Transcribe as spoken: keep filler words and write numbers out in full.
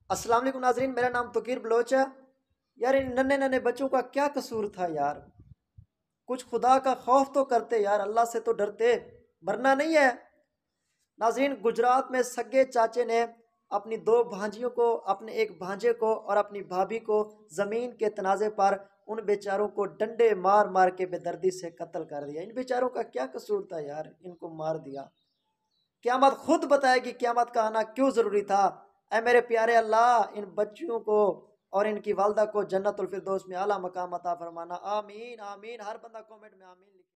अस्सलाम वालेकुम नाजरीन, मेरा नाम तोकीर बलोच है। यार इन नन्हे नन्हे बच्चों का क्या कसूर था यार। कुछ खुदा का खौफ तो करते यार, अल्लाह से तो डरते, मरना नहीं है। नाजरीन, गुजरात में सगे चाचे ने अपनी दो भांजियों को, अपने एक भांजे को और अपनी भाभी को ज़मीन के तनाज़े पर उन बेचारों को डंडे मार मार के बेदर्दी से कत्ल कर दिया। इन बेचारों का क्या कसूर था यार, इनको मार दिया। क़यामत खुद बताएगी क़यामत का आना क्यों ज़रूरी था। ऐ मेरे प्यारे अल्लाह, इन बच्चियों को और इनकी वालदा को जन्नतुल फिरदौस में आला मकाम अता फरमाना। आमीन आमीन। हर बंदा कमेंट में आमीन।